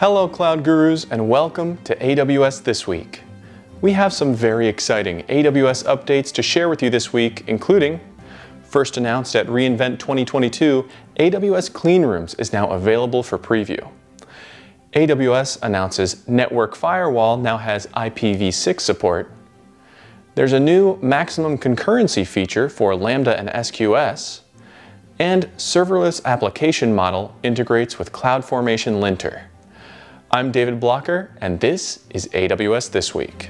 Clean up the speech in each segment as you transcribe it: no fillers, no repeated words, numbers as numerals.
Hello Cloud Gurus and welcome to AWS This Week. We have some very exciting AWS updates to share with you this week, including, first announced at reInvent 2022, AWS Clean Rooms is now available for preview. AWS announces Network Firewall now has IPv6 support. There's a new maximum concurrency feature for Lambda and SQS. And Serverless Application Model integrates with CloudFormation Linter. I'm David Blocker, and this is AWS This Week.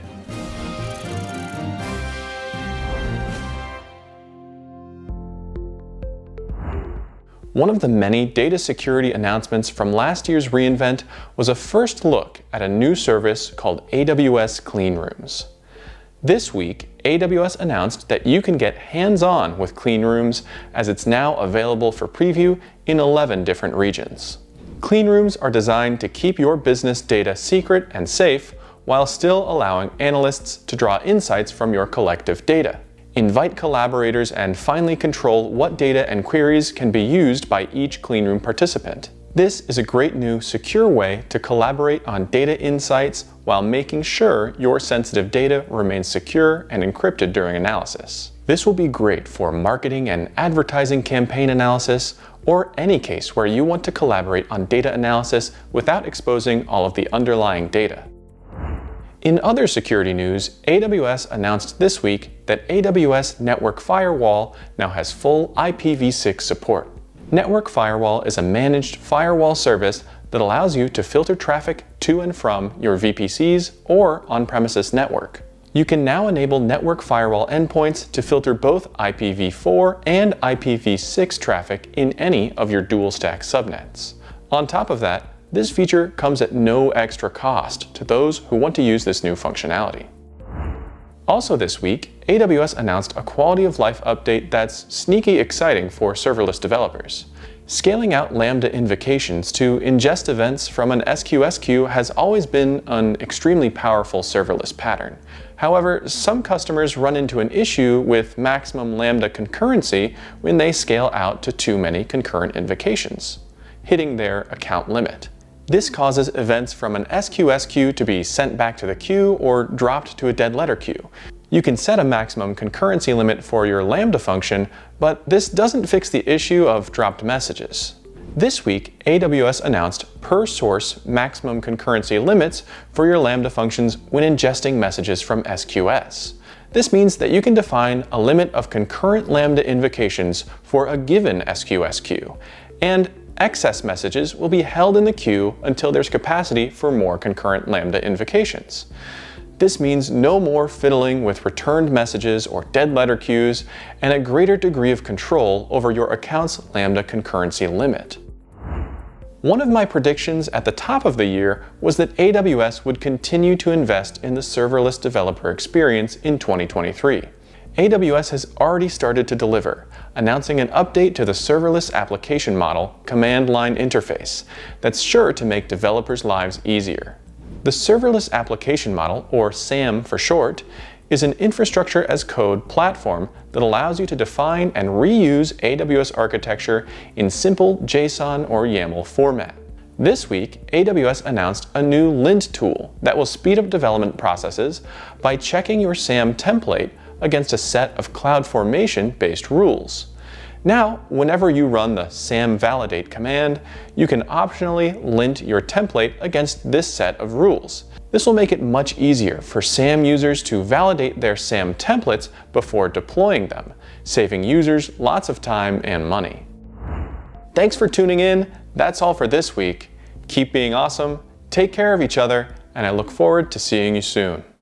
One of the many data security announcements from last year's reInvent was a first look at a new service called AWS Clean Rooms. This week, AWS announced that you can get hands-on with Clean Rooms as it's now available for preview in 11 different regions. Clean Rooms are designed to keep your business data secret and safe while still allowing analysts to draw insights from your collective data. Invite collaborators and finally control what data and queries can be used by each Clean Room participant. This is a great new, secure way to collaborate on data insights while making sure your sensitive data remains secure and encrypted during analysis. This will be great for marketing and advertising campaign analysis, or any case where you want to collaborate on data analysis without exposing all of the underlying data. In other security news, AWS announced this week that AWS Network Firewall now has full IPv6 support. Network Firewall is a managed firewall service that allows you to filter traffic to and from your VPCs or on-premises network. You can now enable Network Firewall endpoints to filter both IPv4 and IPv6 traffic in any of your dual-stack subnets. On top of that, this feature comes at no extra cost to those who want to use this new functionality. Also this week, AWS announced a quality of life update that's sneaky exciting for serverless developers. Scaling out Lambda invocations to ingest events from an SQS queue has always been an extremely powerful serverless pattern. However, some customers run into an issue with maximum Lambda concurrency when they scale out to too many concurrent invocations, hitting their account limit. This causes events from an SQS queue to be sent back to the queue or dropped to a dead letter queue. You can set a maximum concurrency limit for your Lambda function, but this doesn't fix the issue of dropped messages. This week, AWS announced per-source maximum concurrency limits for your Lambda functions when ingesting messages from SQS. This means that you can define a limit of concurrent Lambda invocations for a given SQS queue, and excess messages will be held in the queue until there's capacity for more concurrent Lambda invocations. This means no more fiddling with returned messages or dead letter queues, and a greater degree of control over your account's Lambda concurrency limit. One of my predictions at the top of the year was that AWS would continue to invest in the serverless developer experience in 2023. AWS has already started to deliver, announcing an update to the Serverless Application Model command line interface that's sure to make developers' lives easier. The Serverless Application Model, or SAM for short, is an infrastructure as code platform that allows you to define and reuse AWS architecture in simple JSON or YAML format. This week, AWS announced a new lint tool that will speed up development processes by checking your SAM template against a set of CloudFormation-based rules. Now, whenever you run the SAM validate command, you can optionally lint your template against this set of rules. This will make it much easier for SAM users to validate their SAM templates before deploying them, saving users lots of time and money. Thanks for tuning in. That's all for this week. Keep being awesome, take care of each other, and I look forward to seeing you soon.